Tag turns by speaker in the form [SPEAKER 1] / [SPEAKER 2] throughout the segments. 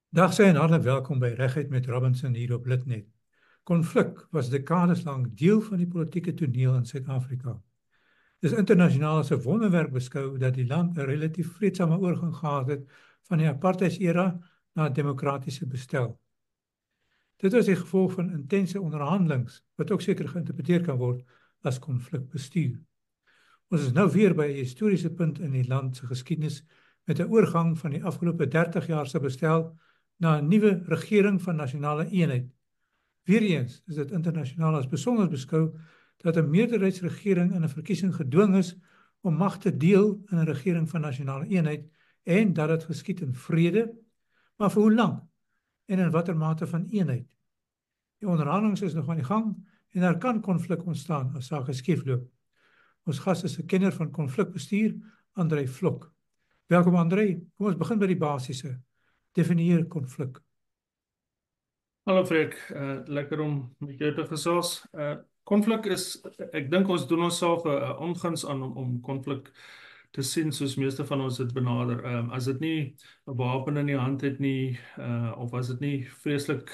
[SPEAKER 1] Dag sy en hartlik welkom by Reguit met Robinson hier op Litnet. Konflik was dekades lank deel van die politieke toneel in Suid-Afrika. Dis internasionaal as 'n wonderwerk beskou dat die land 'n relatief vreedsame oorgang gehad het van die apartheidsera na demokratiese bestel. Dit was die gevolg van intense onderhandelings wat ook seker geïnterpreteer kan word as konflikbestuur. Ons is nou weer by 'n historiese punt in die land se geskiedenis met 'n oorgang van die afgelope 30 jaar se bestel na 'n nuwe regering van nasionale eenheid. Weereens is dit internasionaal as besonder beskou dat 'n meerderheidsregering in 'n verkiesing gedwing is om mag te deel in 'n regering van nasionale eenheid en dat dit geskied in vrede, maar vir hoe lank en in watter mate van eenheid. Die onderhandelinge is nog aan die gang en daar kan konflik ontstaan as sake skiefloop. Ons gas is 'n kenner van konflikbestuur, Andrei Vlok. Welkom Andrei. Kom ons begin by die basiese. Definieer konflik.
[SPEAKER 2] Hallo Freek, lekker om met jou te gesels. Konflik is, ek dink ons doen onsself 'n onguns aan om konflik te sien soos meeste van ons dit benader. As dit nie 'n wapen in die hand het nie, of as dit nie vreeslik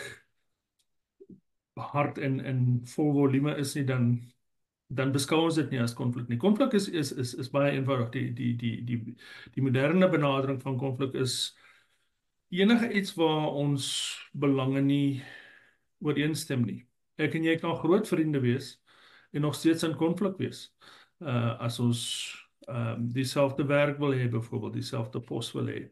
[SPEAKER 2] hard en vol volume is nie, dan beskou ons dit nie as konflik nie. Konflik is baie eenvoudig. Die moderne benadering van konflik is enige iets waar ons belange nie ooreenstem nie. Ek en jy kan groot vriende wees en nog steeds in konflik wees. As ons dieselfde werk wil hê, byvoorbeeld dieselfde pos wil hê.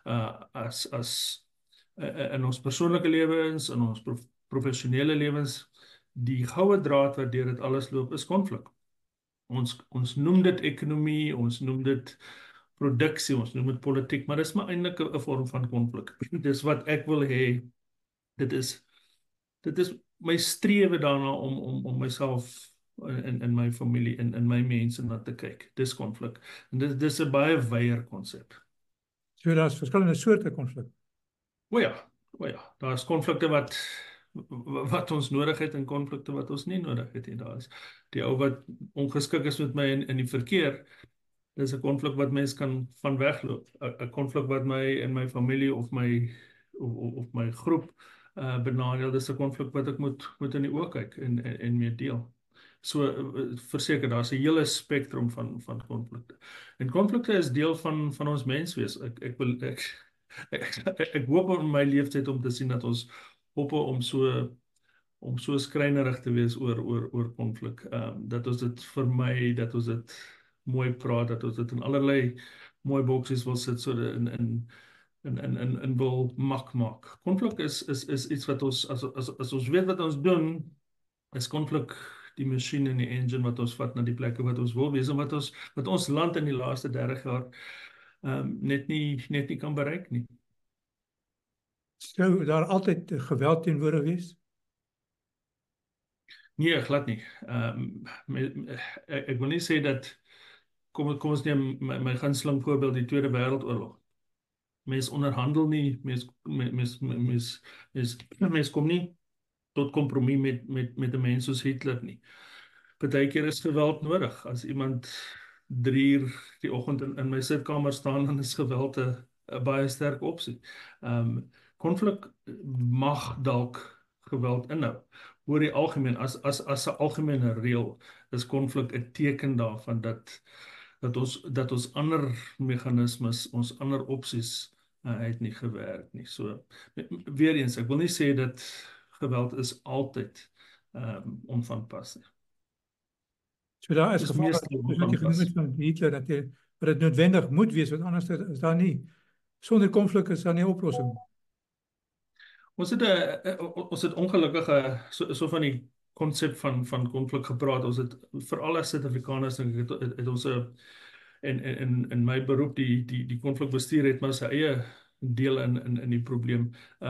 [SPEAKER 2] In ons persoonlike lewens, in ons professionele lewens, die goue draad wat deur dit alles loop is konflik. Ons noem dit ekonomie, ons noem dit produksie, ons noem dit politiek, maar dis maar eintlik 'n vorm van konflik. Dis wat ek wil hê. Dit is my strewe daarna om myself in my familie in my mense na te kyk. Dis konflik. En dis 'n baie wyeer konsep.
[SPEAKER 1] So daar's verskillende soorte konflik.
[SPEAKER 2] O ja. Daar's konflikte wat ons nodig het en konflikte wat ons nie nodig het nie. Daar's die ou wat ongeskik is met my in die verkeer. Dis 'n konflik wat mens kan van wegloop. 'n Konflik wat my in my familie of my groep benadeel. Dis 'n konflik wat ek moet in die oë kyk en mee deel. So verseker, daar's 'n hele spektrum van konflikte. En konflikte is deel van ons menswees. Ek hoop in my lewenstyd om te sien dat ons hoop om so skrynerig te wees oor konflik. Dat ons dit vermy, dat ons dit mooi praat, dat ons dit in allerlei mooi boksies wil sit, so in wil maak. Konflik is iets wat ons, as ons weet wat ons doen, is konflik die masjien en die engine wat ons vat na die plekke wat ons wil wees, en wat ons land in die laaste 30 jaar net nie kan bereik nie.
[SPEAKER 1] Sou daar altyd geweld teenwoordig wees?
[SPEAKER 2] Nee, glad nie. Ek wil nie sê dat, kom ons neem my gunsteling voorbeeld, die Tweede Wêreldoorlog. Mens onderhandel nie, mens kom nie tot kompromie met 'n mens soos Hitler nie. Partykeer is geweld nodig. As iemand 3 uur die oggend in my sitkamer staan, dan is geweld 'n baie sterk opsie. Konflik mag dalk geweld inhou. Oor die algemeen, as 'n algemene reël, is konflik 'n teken daarvan dat ons ander meganismes, ons ander opsies het nie gewerk nie. So, weer eens, ek wil nie sê dat geweld is altyd onvanpas nie.
[SPEAKER 1] So daar is
[SPEAKER 2] Dis
[SPEAKER 1] gevalle,
[SPEAKER 2] meestal
[SPEAKER 1] soos wat jy genoem
[SPEAKER 2] onvanpas.
[SPEAKER 1] het van Hitler, dat dit noodwendig moet wees, want anders is daar nie, sonder konflik is daar nie oplossing.
[SPEAKER 2] Ons het ongelukkige so van die konsep van konflik gepraat. Ons het veral as Suid-Afrikaners, dink ek, het ons in my beroep die konflikbestuur het maar sy eie deel in die probleem.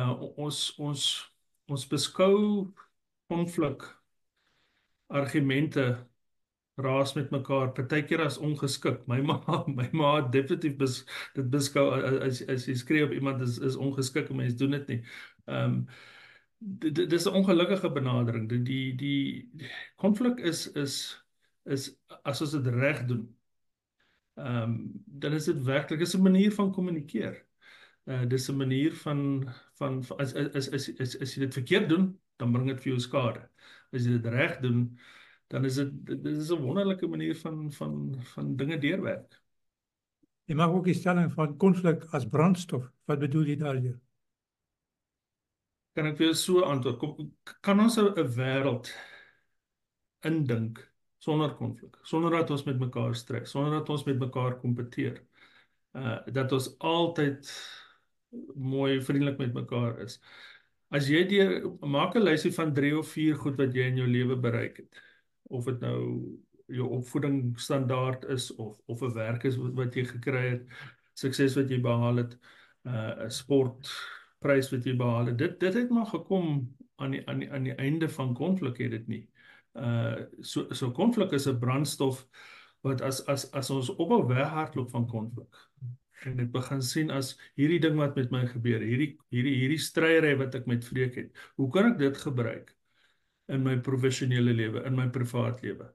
[SPEAKER 2] Ons beskou konflik argumente raas met mekaar, partykeer as ongeskik. My ma het definitief dit beskou as jy skree op iemand is ongeskik en mens doen dit nie. Dit is 'n ongelukkige benadering. Die konflik is as ons dit reg doen, dan is dit werklik 'n manier van kommunikeer. Dis 'n manier van as jy dit verkeerd doen, dan bring dit vir jou skade. As jy dit reg doen, dan is dit is 'n wonderlike manier van dinge deurwerk.
[SPEAKER 1] Je mag ook die stelling van konflik as brandstof. Wat bedoel je daarmee?
[SPEAKER 2] Kan ek vir jou so antwoord? Kan ons 'n wêreld indink sonder konflik, sonder dat ons met mekaar stry, sonder dat ons met mekaar kompeteer, dat ons altyd mooi vriendelik met mekaar is. As jy maak 'n lysie van 3 of 4 goed wat jy in jou lewe bereik het, of dit nou jou opvoeding standaard is of 'n werk is wat jy gekry het, sukses wat jy behaal het, 'n sportprys wat jy behaal het. Dit het maar gekom aan die einde van konflik, het dit nie. So konflik is 'n brandstof wat as ons ophou weghardloop van konflik en dit begin sien as hierdie ding wat met my gebeur, hierdie stryery wat ek met vreek het, hoe kan ek dit gebruik in my professionele lewe, in my privaat lewe,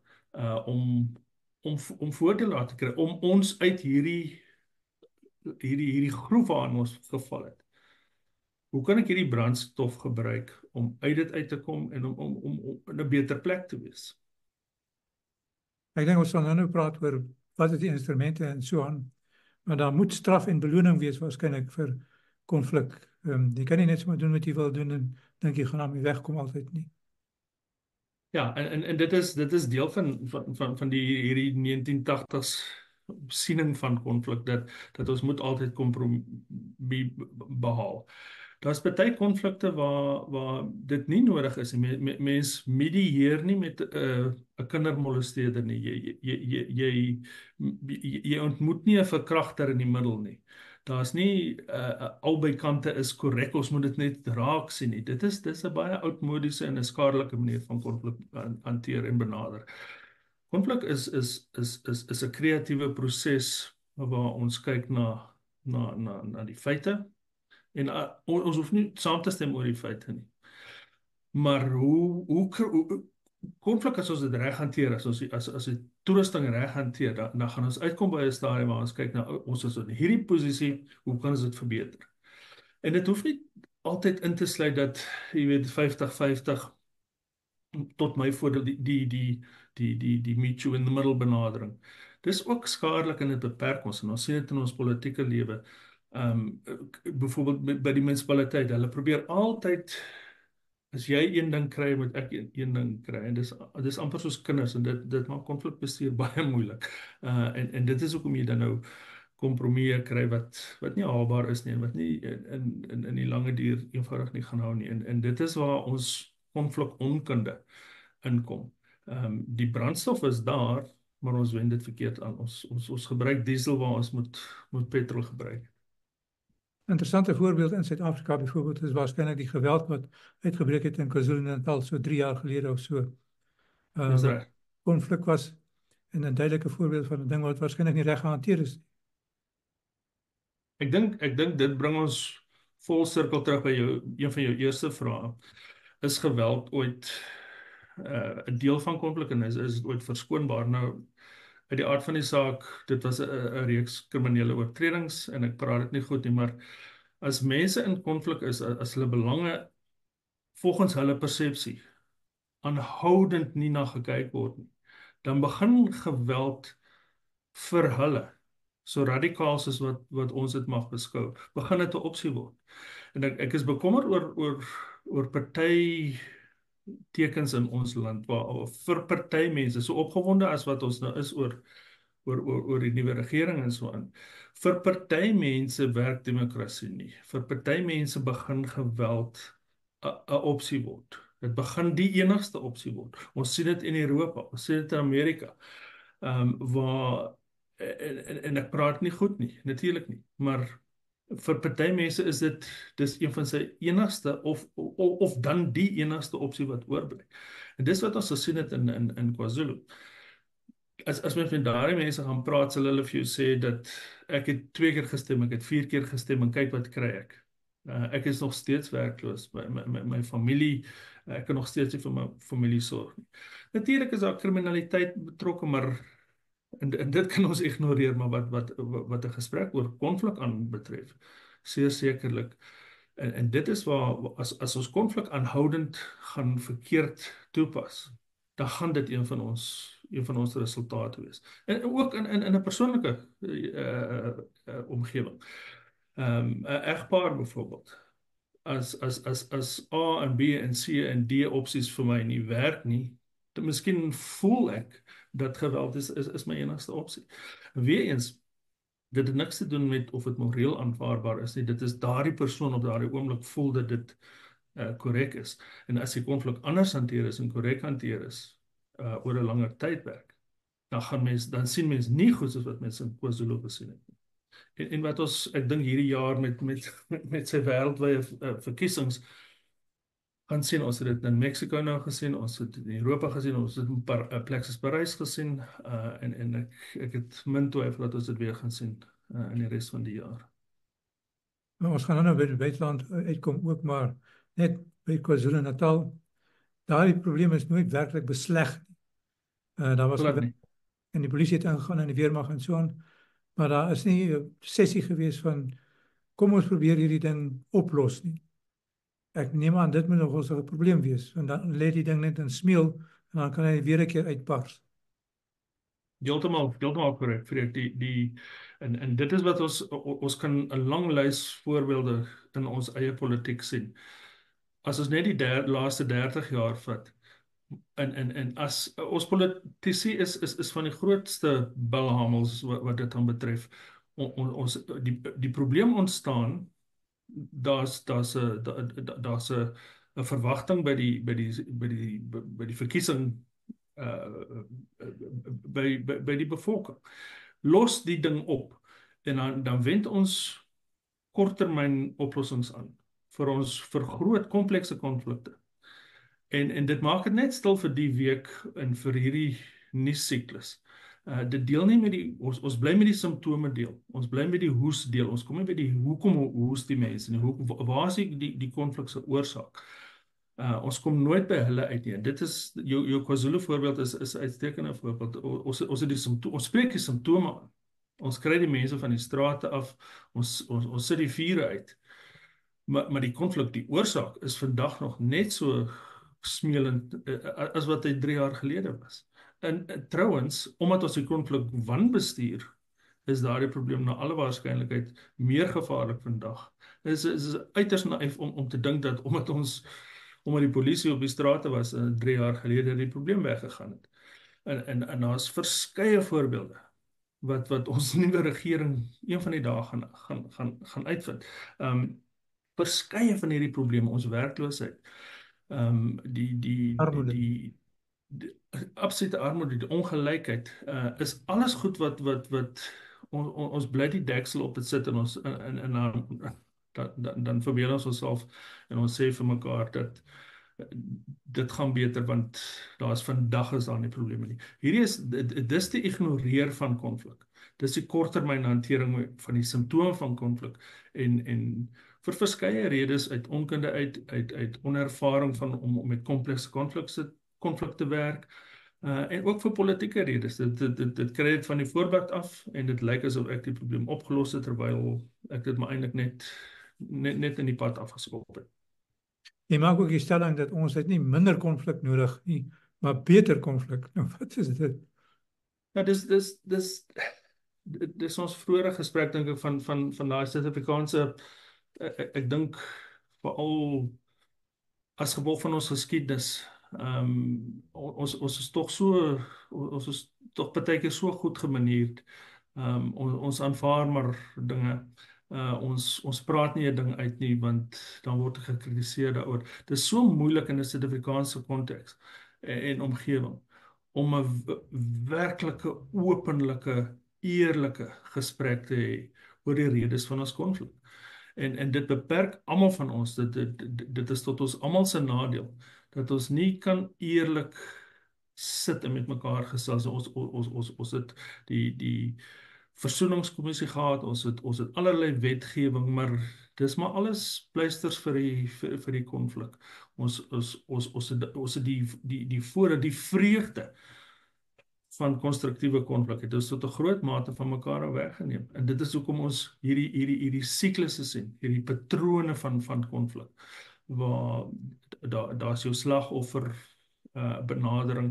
[SPEAKER 2] om voordele te kry, om ons uit hierdie groef waarin ons geval het. Hoe kan ek hierdie brandstof gebruik om uit dit uit te kom en om in 'n beter plek te wees?
[SPEAKER 1] Ek dink ons sal nou praat oor wat is die instrumente en so aan. Maar daar moet straf en beloning wees waarskynlik vir konflik. Jy kan nie net sommer doen wat jy wil doen en dink jy gaan daarmee wegkom altyd nie.
[SPEAKER 2] Ja, en dit is deel van hierdie 1980s siening van konflik dat ons moet altyd kompromie behaal. Daar's baie konflikte waar dit nie nodig is nie. Mens medieer nie met 'n kindermolesteerder nie. Jy ontmoet nie 'n verkragter in die middel nie. Daar's nie albei kante is korrek, ons moet dit net raak sien nie. Dis 'n baie oudmodiese en 'n skadelike manier van konflik hanteer en benader. Konflik is 'n kreatiewe proses waar ons kyk na die feite. En ons hoef nie saam te stem oor die feite nie. Maar hoe konflik as ons dit reg hanteer, as die toerusting reg hanteer, dan gaan ons uitkom by 'n stadium waar ons kyk na ons is in hierdie posisie, hoe kan ons dit verbeter? En dit hoef nie altyd in te sluit dat jy weet 50-50 tot my voordeel die meet you in the middle benadering. Dis ook skadelik en dit beperk ons en ons sien dit in ons politieke lewe. Byvoorbeeld by die munisipaliteit, hulle probeer altyd, as jy een ding kry, moet ek een ding kry, en dis amper soos kinders, en dit maak konflikbestuur baie moeilik, en dit is hoekom jy dan nou kompromieë kry wat nie haalbaar is nie, en wat nie in die lange duur eenvoudig nie gaan hou nie, en dit is waar ons konflikonkunde inkom. Die brandstof is daar, maar ons wend dit verkeerd aan, ons gebruik diesel waar ons moet petrol gebruik.
[SPEAKER 1] Interessante voorbeeld in Suid-Afrika byvoorbeeld is waarskynlik die geweld wat uitgebreek het in KwaZulu-Natal so 3 jaar gelede of so.
[SPEAKER 2] Dis reg.
[SPEAKER 1] Konflik was en 'n duidelike voorbeeld van 'n ding wat waarskynlik nie reg gehanteer is nie.
[SPEAKER 2] Ek dink dit bring ons vol sirkel terug by een van jou eerste vrae. Is geweld ooit 'n deel van konflik en is dit ooit verskoonbaar? Nou, uit die aard van die saak, dit was 'n reeks kriminele oortredings en ek praat dit nie goed nie, maar as mense in konflik is, as hulle belange volgens hulle persepsie aanhoudend nie na gekyk word nie, dan begin geweld vir hulle, so radikaal soos wat ons dit mag beskou, begin dit 'n opsie word. En ek is bekommerd oor party tekens in ons land, waar vir party mense, so opgewonde as wat ons nou is oor die nuwe regering en so aan, vir party mense werk demokrasie nie. Vir party mense begin geweld 'n opsie word. Dit begin die enigste opsie word. Ons sien dit in Europa, ons sien dit in Amerika, waar en ek praat nie goed nie, natuurlik nie, maar vir party mense is dis een van sy enigste of dan die enigste opsie wat oorbly. En dis wat ons gesien het in KwaZulu. As mens met daardie mense gaan praat, sal hulle vir jou sê dat ek het 2 keer gestem, ek het 4 keer gestem en kyk wat kry ek. Ek is nog steeds werkloos, my familie, ek kan nog steeds nie vir my familie sorg nie. Natuurlik is daar kriminaliteit betrokke, maar en dit kan ons ignoreer, maar wat 'n gesprek oor konflik aan betref, Zeer sekerlik. En dit is waar, as ons konflik aanhoudend gaan verkeerd toepas, dan gaan dit een van ons resultate wees. En ook in 'n persoonlike omgewing. 'n Egpaar byvoorbeeld. As A en B en C en D opsies vir my nie werk nie, dan miskien voel ek dat geweld is my enigste opsie. Weereens, dit het niks te doen met of dit moreel aanvaarbaar is nie. Dit is daardie persoon op daardie oomblik voel dat dit korrek is. En as die konflik anders hanteer is en korrek hanteer is oor 'n langer tydperk, dan sien mens nie goed soos wat mense in KwaZulu gesien het. En wat ek dink hierdie jaar met sy wêreldwye verkiesings gaan sien, ons het dit in Mexico nou gesien, ons het dit in Europa gesien, ons het dit in plek soos Parys gesien, en ek het min twyfel dat ons dit weer gaan sien in die res van die jaar.
[SPEAKER 1] Maar ons gaan nou by die buiteland uitkom ook, maar net by KwaZulu-Natal, daardie probleem is nooit werklik besleg nie. Daar was
[SPEAKER 2] Glad nie.
[SPEAKER 1] en die polisie het ingegaan en die weermag en so aan, maar daar is nie 'n sessie gewees van kom ons probeer hierdie ding oplos nie. Ek neem aan dit moet nog 'n probleem wees, want dan lê die ding net in smeel en dan kan hy weer 'n keer uitbars.
[SPEAKER 2] Heeltemal korrek, Freek. En dit is wat ons kan 'n lang lys voorbeelde in ons eie politiek sien. As ons net die laaste 30 jaar vat, en as ons politici is van die grootste bilhamels wat dit dan betref. Die probleem ontstaan, daar's 'n verwagting by die verkiesing by die bevolking. Los die ding op en dan wend ons korttermyn oplossings aan vir groot komplekse konflikte. En dit maak dit net stil vir die week en vir hierdie nuussiklus. Dit deel nie met ons bly met die simptome deel. Ons bly met die hoes deel. Ons kom nie by die hoekom hoes die mense nie. Waar is die konflik se oorsaak? Ons kom nooit by hulle uit nie. Dit is jou KwaZulu voorbeeld is 'n uitstekende voorbeeld. Ons het die simptome, ons spreek die simptome aan. Ons kry die mense van die strate af. Ons sit die vure uit. Maar die konflik, die oorsaak is vandag nog net so smeelend as wat hy 3 jaar gelede was. En trouwens, omdat ons die konflik wanbestuur, is daardie probleem na alle waarskynlikheid meer gevaarlik vandag. Dit is uiters naïef om te dink dat omdat die polisie op die strate was 3 jaar gelede die probleem weggegaan het. En daar's verskeie voorbeelde wat ons nuwe regering een van die dae gaan uitvind. Verskeie van hierdie probleme, ons werkloosheid, die absolute armoede, die ongelykheid, is alles goed wat ons bly die deksel op dit sit en ons dan verbeel ons onsself en ons sê vir mekaar dat dit gaan beter want vandag is daar nie probleme nie. Dis die ignoreer van konflik. Dis die korttermyn hantering van die simptome van konflik en vir verskeie redes uit onkunde uit onervaring om met komplekse konflik te werk. En ook vir politieke redes. Dit kry dit van die voorbaat af en dit lyk asof ek die probleem opgelos het terwyl ek dit maar eintlik net in die pad afgeskop het.
[SPEAKER 1] Jy maak ook die stelling dat ons het nie minder konflik nodig nie, maar beter konflik. Nou wat is dit?
[SPEAKER 2] Ja, dis ons vroeëre gesprek dink ek van daai Suid-Afrikaanse ek dink veral as gevolg van ons geskiedenis. Ons is tog partykeer so goed gemanierd. Ons aanvaar maar dinge. Ons praat nie 'n ding uit nie want dan word gekritiseer daaroor. Dit is so moeilik in 'n Suid-Afrikaanse konteks en omgewing om 'n werklike, openlike, eerlike gesprek te hê oor die redes van ons konflik. En dit beperk almal van ons. Dit is tot ons almal se nadeel dat ons nie kan eerlik sit en met mekaar gesels. Ons het die versoeningskommissie gehad, ons het allerlei wetgewing, maar dis maar alles pleisters vir die konflik. Ons het die vreugde van konstruktiewe konflik het ons tot 'n groot mate van mekaar af weggeneem. En dit is hoekom ons hierdie siklusse sien, hierdie patrone van konflik, waar daar's jou slagoffer benadering,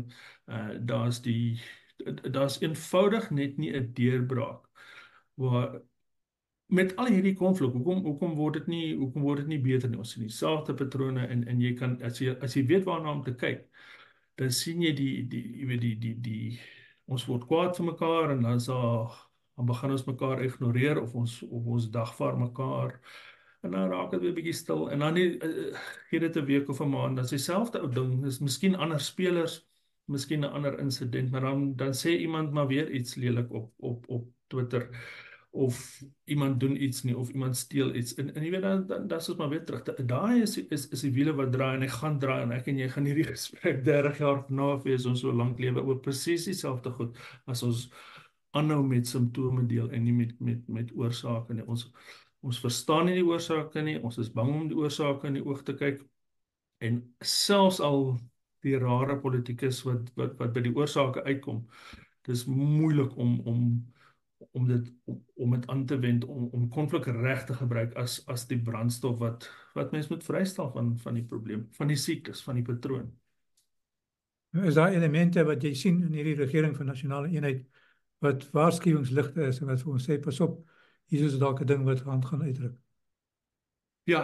[SPEAKER 2] daar's eenvoudig net nie 'n deurbraak waar met al hierdie konflik, hoekom word dit nie beter nie? Ons sien dieselfde patrone en jy kan as jy weet waarna om te kyk, dan sien jy jy weet ons word kwaad vir mekaar en dan begin ons mekaar ignoreer of ons dagvaar mekaar en dan raak dit weer 'n bietjie stil en dan gee dit 'n week of 'n maand, dan is dieselfde ou ding, is miskien ander spelers, miskien 'n ander insident, maar dan sê iemand maar weer iets lelik op Twitter of iemand doen iets nie of iemand steel iets en jy weet dan is ons maar weer terug. Daai is die wiele wat draai en hy gaan draai en ek en jy gaan hierdie gesprek 30 jaar na wees ons so lank lewe oor presies dieselfde goed as ons aanhou met simptome deel en nie met oorsake nie. Ons verstaan nie die oorsake nie, ons is bang om die oorsake in die oog te kyk en selfs al die rare politikus wat by die oorsake uitkom, dis moeilik om dit aan te wend, om konflik reg te gebruik as die brandstof wat mens moet vrystel van die probleem, van die siektes, van die patroon.
[SPEAKER 1] Is daar elemente wat jy sien in hierdie regering van nasionale eenheid wat waarskuwingsligte is en wat vir ons sê pas op, hier is dalk 'n ding wat gaan uitdruk?
[SPEAKER 2] Ja,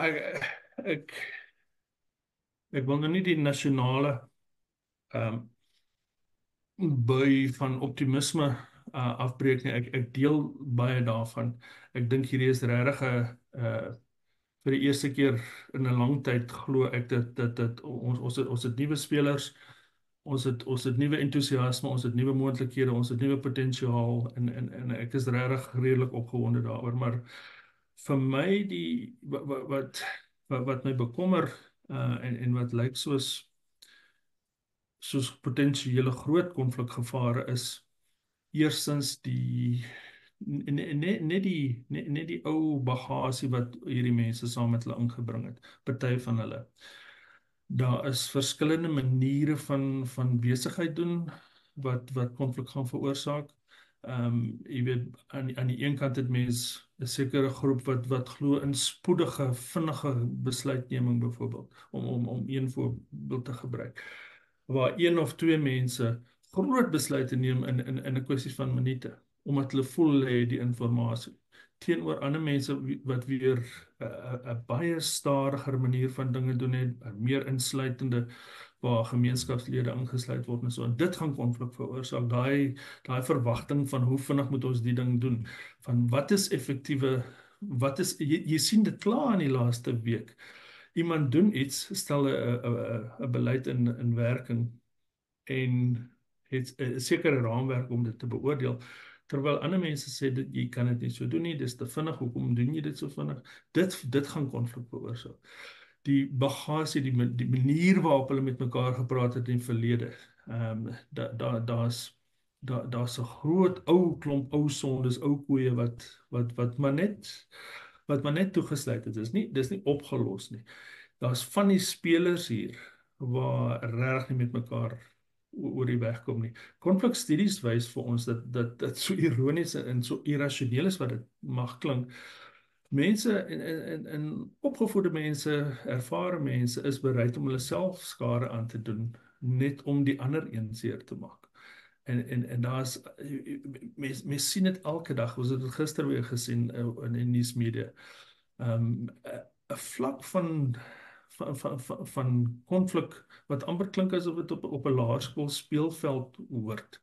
[SPEAKER 2] ek wil nou nie die nasionale bui van optimisme afbreek nie. Ek deel baie daarvan. Ek dink hierdie is regtig vir die eerste keer in 'n lang tyd glo ek dat ons het nuwe spelers, ons het nuwe entoesiasme, ons het nuwe moontlikhede, ons het nuwe potensiaal en ek is regtig redelik opgewonde daaroor, maar vir my wat my bekommer en wat lyk soos potensiële groot konflikgevare is eerstens net die ou bagasie wat hierdie mense saam met hulle ingebring het, party van hulle. Daar is verskillende maniere van besigheid doen wat konflik gaan veroorsaak. Jy weet aan die een kant het mens 'n sekere groep wat glo in spoedige, vinnige besluitneming byvoorbeeld, om een voorbeeld te gebruik, waar een of twee mense groot besluite neem in 'n kwessie van minute, omdat hulle voel hulle het die inligting, teenoor ander mense wat weer 'n baie stadiger manier van dinge doen het, 'n meer insluitende, waar gemeenskapslede ingesluit word en so. En dit gaan konflik veroorsaak, daai verwagting van hoe vinnig moet ons die ding doen, van wat is effektiewe, jy sien dit klaar in die laaste week. Iemand doen iets, stel 'n beleid in werking en het 'n sekere raamwerk om dit te beoordeel, terwyl ander mense sê dat jy kan dit nie so doen nie, dis te vinnig, hoekom doen jy dit so vinnig? Dit gaan konflik veroorsaak. Die bagasie, die manier waarop hulle met mekaar gepraat het in die verlede, daar's 'n groot ou klomp ou sondes, ou koeie wat maar net toegesluit het. Dis nie opgelos nie. Daar's van die spelers hier waar regtig nie met mekaar oor die weg kom nie. Konflikstudies wys vir ons dat so ironies en so irrasioneel is wat dit mag klink. Mense en opgevoede mense, ervare mense is bereid om hulle self skade aan te doen, net om die ander een seer te maak. En daar's mense sien dit elke dag. Ons het dit gister weer gesien in die nuusmedia. 'n Vlak van konflik wat amper klink asof dit op 'n laerskool speelveld hoort.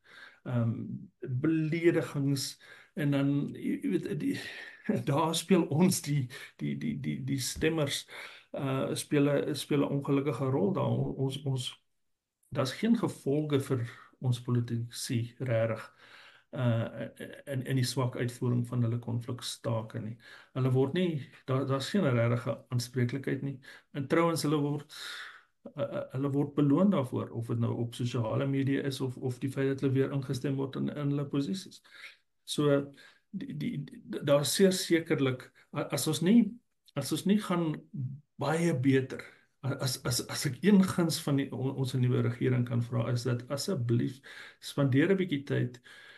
[SPEAKER 2] Beledigings en dan jy weet daar speel ons die stemmers speel 'n ongelukkige rol daar. Daar's geen gevolge vir ons politici regtig in die swak uitvoering van hulle konflikstake nie. Hulle word nie, daar's geen regte aanspreeklikheid nie. En trouens hulle word beloon daarvoor, of dit nou op sosiale media is of die feit dat hulle weer ingestem word in hulle posisies. So daar sekerlik as ons nie gaan baie beter As ek een guns van ons nuwe regering kan vra, is dat asseblief spandeer 'n bietjie tyd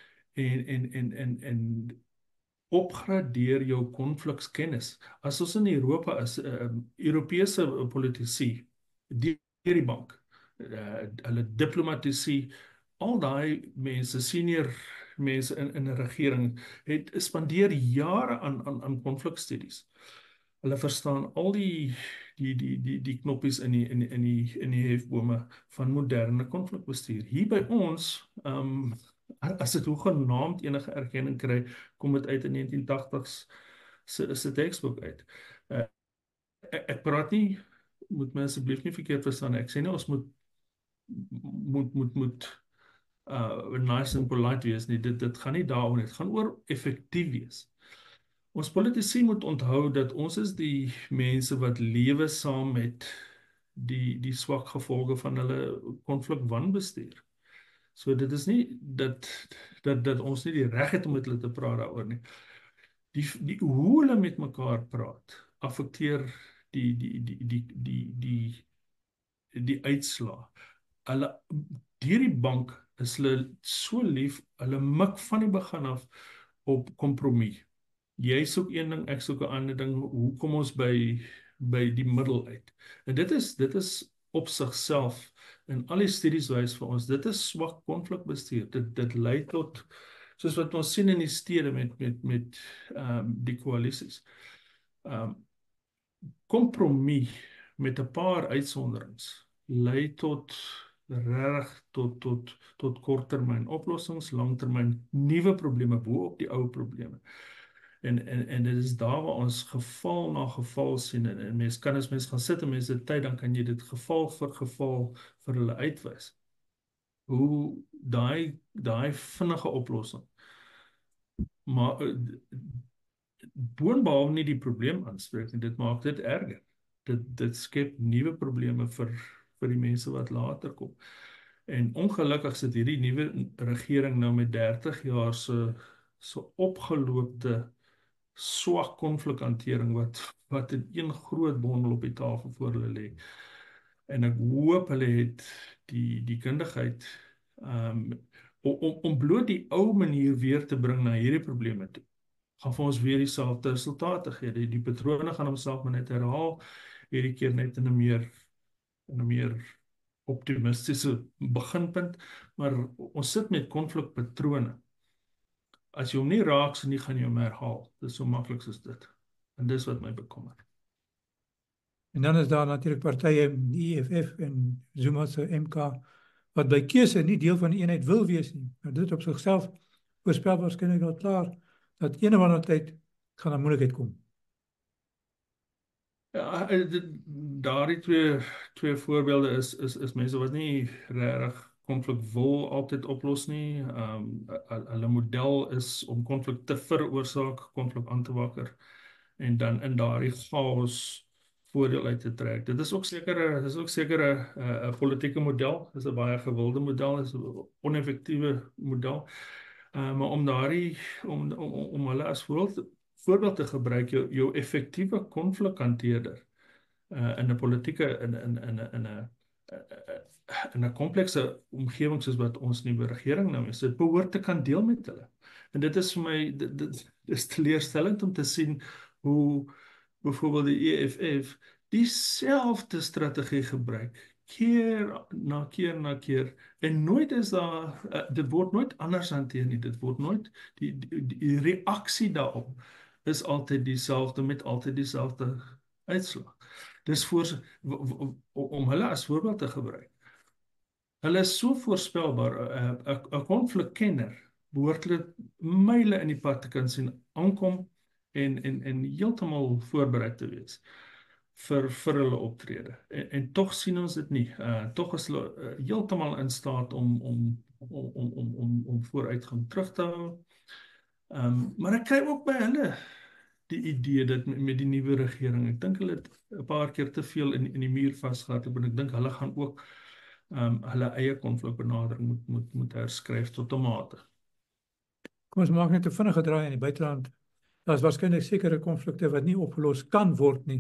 [SPEAKER 2] en opgradeer jou konflikskennis. As ons in Europa is, Europese politici, deur die bank, hulle diplomatici, al daai mense, senior mense in 'n regering, spandeer jare aan konflikstudies. Hulle verstaan al die knoppies in die hefbome van moderne konflikbestuur. Hier by ons, as dit hoegenaamd enige erkenning kry, kom dit uit in 1980s se teksboek uit. Ek praat nie, moet my asseblief nie verkeerd verstaan, ek sê nie ons moet nice en polite wees nie, dit gaan nie daaroor nie, dit gaan oor effektief wees. Ons politici moet onthou dat ons is die mense wat lewe saam met die swak gevolge van hulle konflik wanbestuur. So dit is nie dat ons nie die reg het om met hulle te praat daaroor nie. Hoe hulle met mekaar praat, affekteer die uitslaa. Hulle deur die bank is hulle so lief, hulle mik van die begin af op kompromie. Jy soek een ding, ek soek 'n ander ding, hoe kom ons by die middel uit? En dit is op sigself, en al die studies wys vir ons, dit is swak konflikbestuur. Dit lei tot, soos wat ons sien in die stede met die koalisies. Kompromie met 'n paar uitsonderings lei tot korttermyn oplossings, langtermyn nuwe probleme bo op die ou probleme. En dit is daar waar ons geval na geval sien, en mens kan as mens gaan sit en mens het tyd, dan kan jy dit geval vir geval vir hulle uitwys. Hoe daai vinnige oplossing, maar boonbehalwe nie die probleem aanspreek nie, dit maak dit erger. Dit skep nuwe probleme vir die mense wat later kom. En ongelukkig sit hierdie nuwe regering nou met 30 jaar so opgeloopte swak konflikhantering wat in een groot bondel op die tafel voor hulle lê. En ek hoop hulle het die kundigheid om bloot die ou manier weer te bring na hierdie probleme toe. Gaan vir ons weer dieselfde resultate gee. Die patrone gaan homself maar net herhaal, hierdie keer net in 'n meer optimistiese beginpunt, maar ons sit met konflikpatrone. As jy hom nie raak sien nie, gaan jy hom herhaal. Dit is so maklik soos dit. En dis wat my bekommer.
[SPEAKER 1] En dan is daar natuurlik partye, die EFF en Zuma se MK, wat by keuse nie deel van die eenheid wil wees nie. Nou dit op sigself voorspel waarskynlik al klaar dat een of ander tyd gaan 'n moeilikheid kom.
[SPEAKER 2] Ja, daardie twee voorbeelde is mense wat nie regtig konflik wil altyd oplos nie. Hulle model is om konflik te veroorsaak, konflik aan te wakker, en dan in daardie chaos voordeel uit te trek. Dit is ook seker 'n politieke model, dis 'n baie gewilde model, is 'n oneffektiewe model. Maar om hulle as voorbeeld te gebruik, jou effektiewe konflikhanteerder in 'n politieke in 'n komplekse omgewing soos wat ons nuwe regering nou is, dit behoort te kan deel met hulle. En dit is vir my dit is teleurstellend om te sien hoe byvoorbeeld die EFF dieselfde strategie gebruik, keer na keer, en nooit is daar, dit word nooit anders hanteer nie, dit word nooit, die reaksie daarop is altyd dieselfde, met altyd dieselfde uitslag. Dis om hulle as voorbeeld te gebruik. Hulle is so voorspelbaar, 'n konflikkenner behoort hulle myle in die pad te kan sien aankom en heeltemal voorbereid te wees vir hulle optrede. En tog sien ons dit nie. Tog is hulle heeltemal in staat om vooruitgang terug te hou. Maar ek kry ook by hulle die idee dat met die nuwe regering, ek dink hulle het 'n paar keer te veel in die muur vasgehardloop, en ek dink hulle gaan ook hulle eie konflikbenadering moet herskryf tot 'n mate.
[SPEAKER 1] Kom ons maak net 'n vinnige draai in die buiteland. Daar is waarskynlik sekere konflikte wat nie opgelos kan word nie,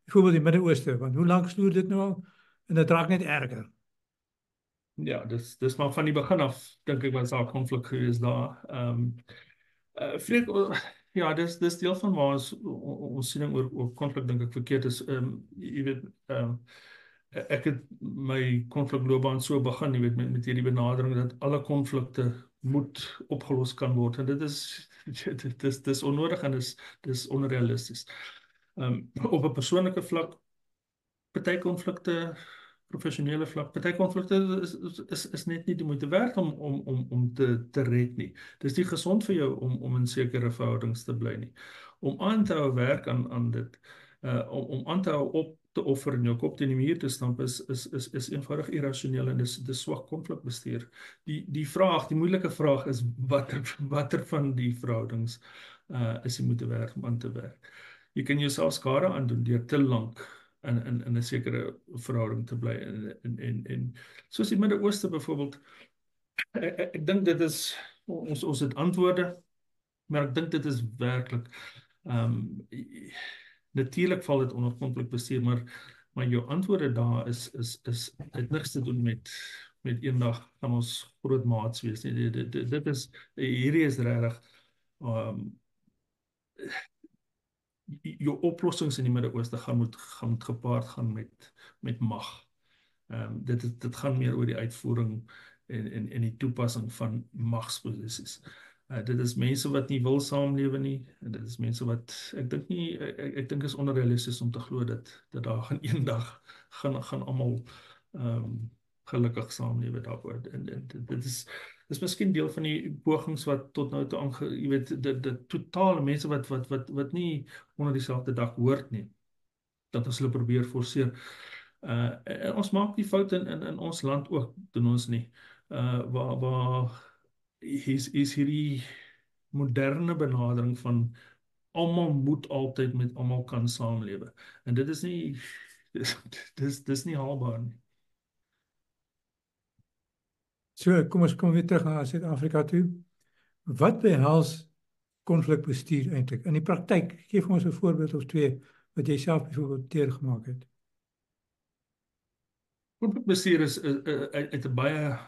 [SPEAKER 1] Byvoorbeeld die Midde-Ooste, want hoe lank sloer dit nou al? En dit raak net erger.
[SPEAKER 2] Ja, dis maar van die begin af, dink ek was daar konflik geweest daar. Freek, ja, dis deel van waar ons siening oor konflik dink ek verkeerd is. Jy weet, ek het my konflikloopbaan so begin, jy weet, met hierdie benadering dat alle konflikte moet opgelos kan word. En dit is dis onnodig en dis onrealisties. Op 'n persoonlike vlak, party konflikte, professionele vlak, party konflikte is net nie die moeite werd om te red nie. Dis nie gesond vir jou om in sekere verhoudings te bly nie. Om aan te hou werk aan dit, om aan te hou op te offer en jou kop teen die muur te stamp is eenvoudig irrasioneel en dis swak konflikbestuur. Die moeilike vraag is watter van die verhoudings is die moeite werd om aan te werk. Jy kan jouself skade aandoen deur te lank in 'n sekere verhouding te bly en soos die Midde-Ooste byvoorbeeld, ek dink dit is ons het antwoorde, maar ek dink dit is werklik natuurlik val dit onder konflikbestuur, maar jou antwoorde daar is het niks te doen met eendag gaan ons groot maats wees nie. Dit is hierdie is regtig jou oplossings in die Midde-Ooste gaan moet gepaard gaan met mag. Dit gaan meer oor die uitvoering en die toepassing van magsposisies. Dit is mense wat nie wil saamlewe nie, en dit is mense wat, ek dink is onrealisties om te glo dat daar gaan eendag gaan almal gelukkig saamlewe daaroor. En dit is miskien deel van die pogings wat tot nou toe jy weet, die totale mense wat nie onder dieselfde dak hoort nie, dat ons hulle probeer forceer. En ons maak die fout in ons land ook, doen ons nie. Waar is hierdie moderne benadering van almal moet altyd met almal kan saamlewe. En dit is nie dis nie haalbaar nie.
[SPEAKER 1] So, kom weer terug na Suid-Afrika toe. Wat behels konflikbestuur eintlik? In die praktyk, geef ons 'n voorbeeld of twee wat jy self byvoorbeeld deurgemaak het.
[SPEAKER 2] Konflikbestuur is uit 'n baie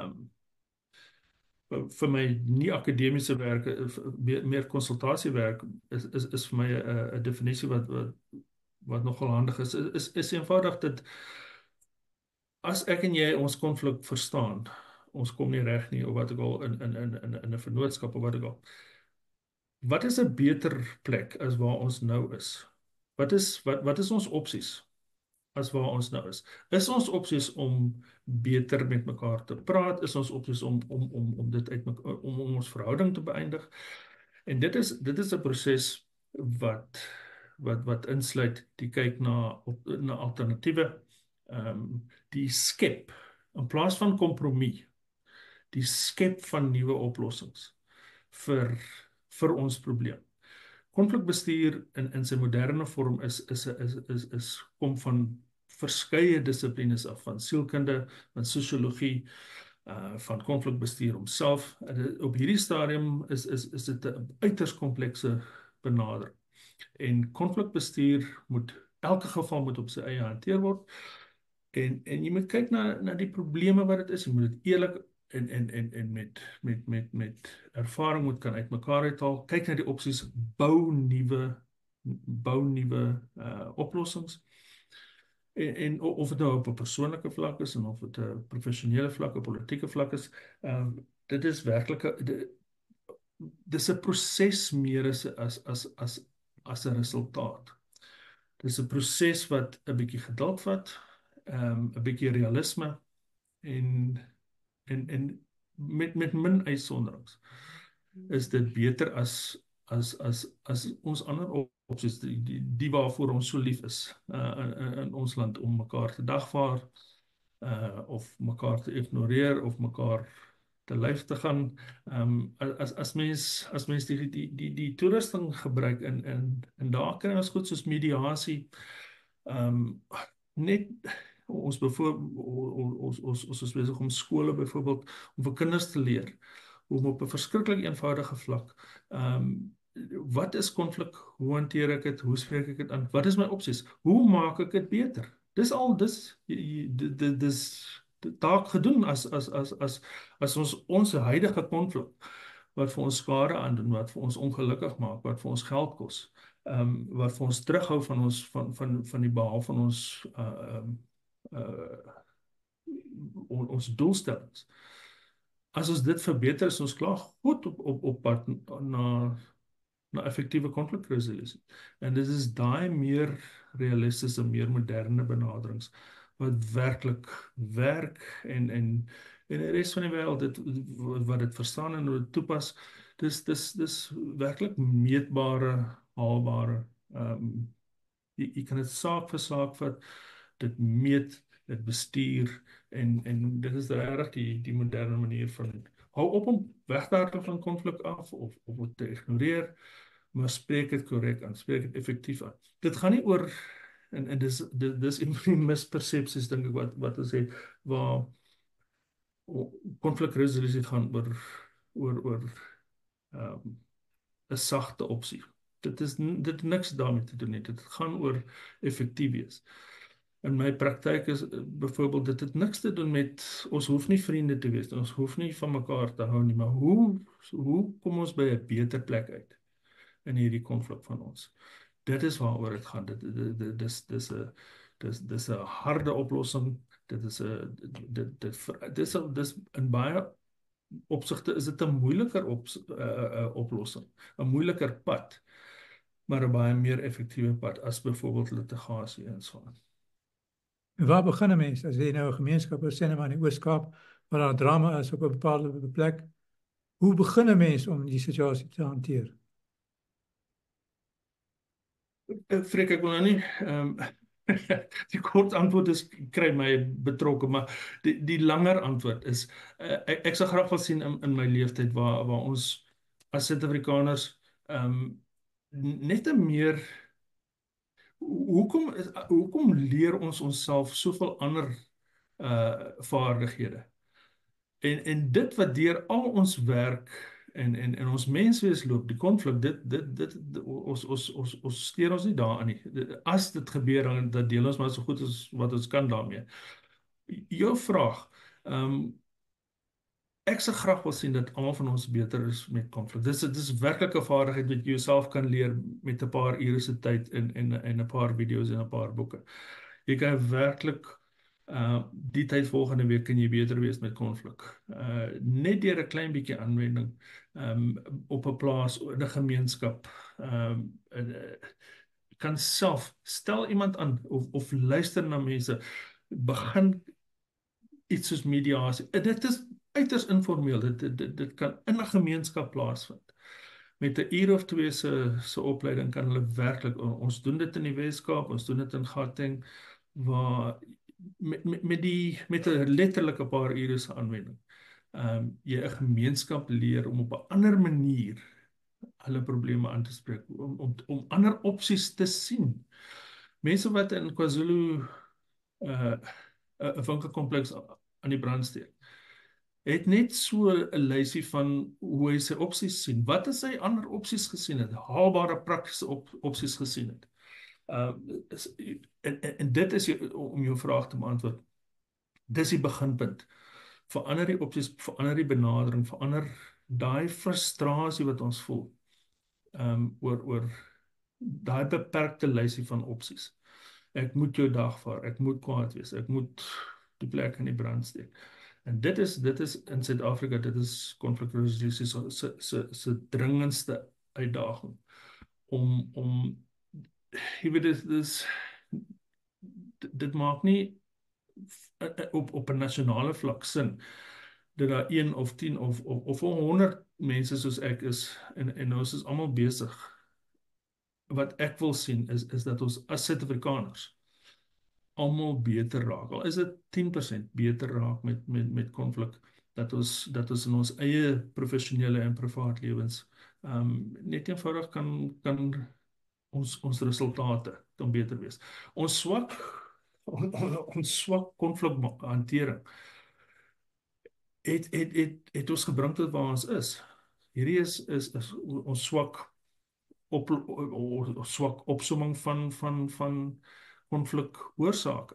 [SPEAKER 2] vir my nie akademiese werk, meer konsultasiewerk is vir my 'n definisie wat nogal handig is eenvoudig dat as ek en jy ons konflik verstaan, ons kom nie reg nie of wat ek al in 'n vennootskap of wat ek al. Wat is 'n beter plek as waar ons nou is? Wat is ons opsies as waar ons nou is? Is ons opsies om beter met mekaar te praat? Is ons opsies om dit om ons verhouding te beëindig? En dit is 'n proses wat insluit die kyk na alternatiewe, die skep in plaas van kompromie, die skep van nuwe oplossings vir ons probleem. Konflikbestuur in sy moderne vorm is kom van verskeie dissiplines af, van sielkunde, van sosiologie, van konflikbestuur homself. Op hierdie stadium is dit 'n uiters komplekse benadering. En konflikbestuur elke geval moet op sy eie hanteer word. En jy moet kyk na die probleme wat dit is. Jy moet dit eerlik en met ervaring moet kan uitmekaar uithaal. Kyk na die opsies, bou nuwe oplossings. En of dit nou op 'n persoonlike vlak is en of dit 'n professionele vlak, 'n politieke vlak is, dit is werklik dis 'n proses meer as 'n resultaat. Dis 'n proses wat 'n bietjie geduld vat, 'n bietjie realisme en met min uitsonderings is dit beter as ons ander opsies, die waarvoor ons so lief is in ons land, om mekaar te dagvaar of mekaar te ignoreer of mekaar te lyf te gaan. As mens die toerusting gebruik en daar kry ons goed soos mediasie, net ons is besig om skole byvoorbeeld om vir kinders te leer om op 'n verskriklik eenvoudige vlak wat is konflik? Hoe hanteer ek dit? Hoe spreek ek dit aan? Wat is my opsies? Hoe maak ek dit beter? Dis al dis taak gedoen as ons huidige konflik wat vir ons skade aandoen, wat vir ons ongelukkig maak, wat vir ons geld kos, wat vir ons terughou van ons van die behaal van ons uh, ons doelstellings. As ons dit verbeter, is ons klaar goed op pad na effektiewe konflikresolusie. En dit is daai meer realistische, meer moderne benaderings wat werklik werk en die rest van die wêreld wat dit verstaan en wat dit toepas, dis werklik meetbare, haalbare. Jy kan dit saak vir saak vat, dit meet, dit bestuur en dit is regtig die moderne manier van hou op om wegwerken van konflik af of het te ignoreer, maar spreek het korrek aan, spreek het effektief aan. Dit gaan nie oor en dis een van die mispercepties dink ek wat ons sê waar konflikresolusie gaan oor 'n sagte opsie. Dit niks daarmee te doen nie. Dit gaan oor effektief wees. In my praktyk is byvoorbeeld dit het niks te doen met ons hoef nie vriende te wees, ons hoef nie van mekaar te hou nie, maar hoe kom ons by 'n beter plek uit in hierdie konflik van ons? Dit is waaroor dit gaan. Dis 'n harde oplossing. Dis in baie opsigte is dit 'n moeiliker oplossing, 'n moeiliker pad, maar 'n baie meer effektiewe pad as byvoorbeeld litigasie en so aan.
[SPEAKER 1] En waar begin 'n mens? As jy nou 'n gemeenskap sê nou maar in die Oos-Kaap waar daar drama is op 'n bepaalde plek, hoe begin 'n mens om die situasie te hanteer?
[SPEAKER 2] Freek, ek wil nou nie die kort antwoord is kry my betrokke, maar die langer antwoord is ek sal graag wil sien in my leeftyd waar ons as Suid-Afrikaners net 'n meer hoekom leer ons onsself soveel ander vaardighede? En dit wat deur al ons werk en ons menswees loop, die konflik, ons steur ons nie daaraan nie. As dit gebeur, dan deel ons maar so goed as wat ons kan daarmee. Jou vraag, ek sal graag wil sien dat almal van ons beter is met konflik. Dis werklik 'n vaardigheid wat jy jouself kan leer met 'n paar ure se tyd en 'n paar video's en 'n paar boeke. Jy kan werklik die tyd volgende week kan jy beter wees met konflik. Net deur 'n klein bietjie aanwending op 'n plaas, in 'n gemeenskap, kan self stel iemand aan of luister na mense, begin iets soos mediasie. Dit is uiters informeel. Dit kan in 'n gemeenskap plaasvind. Met 'n uur of 2 se opleiding kan hulle werklik, ons doen dit in die Weskaap, ons doen dit in Gauteng, waar met 'n letterlike paar ure se aanwending jy 'n gemeenskap leer om op 'n ander manier hulle probleme aan te spreek, om ander opsies te sien. Mense wat in KwaZulu 'n winkelkompleks aan die brand steek, het net so 'n lysie van hoe hy sy opsies sien. Wat is hy ander opsies gesien het? Haalbare praktiese opsies gesien het. En dit is om jou vraag te beantwoord. Dis die beginpunt. Verander die opsies, verander die benadering, verander daai frustrasie wat ons voel oor daai beperkte lysie van opsies. Ek moet jou dagvaar, ek moet kwaad wees, ek moet die plek in die brand steek. En dit is in Suid-Afrika, dit is konflikresolusie se dringendste uitdaging om jy weet dit maak nie op 'n nasionale vlak sin dat daar 1 of 10 of 100 mense soos ek is en ons is almal besig. Wat ek wil sien is dat ons as Suid-Afrikaners almal beter raak. Al is dit 10% beter raak met konflik, dat ons in ons eie professionele en privaat lewens net eenvoudig kan ons resultate kan beter wees. Ons swak konflikhantering het ons gebring tot waar ons is. Hierdie is ons swak swak opsomming van konflikoorsake.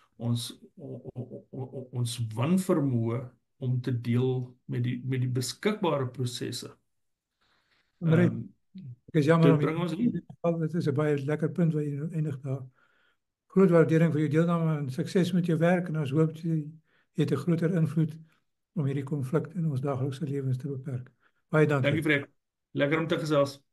[SPEAKER 2] Ons wanvermoë om te deel met die beskikbare prosesse.
[SPEAKER 1] Maar ek is jammer
[SPEAKER 2] Dit
[SPEAKER 1] om
[SPEAKER 2] bring ons
[SPEAKER 1] hier dit is 'n baie lekker punt wat jy eindig daar. Groot waardering vir jou deelname en sukses met jou werk en ons hoop jy het 'n groter invloed om hierdie konflik in ons daaglikse lewens te beperk. Baie dankie.
[SPEAKER 2] Dankie Fred. Lekker om te gesels.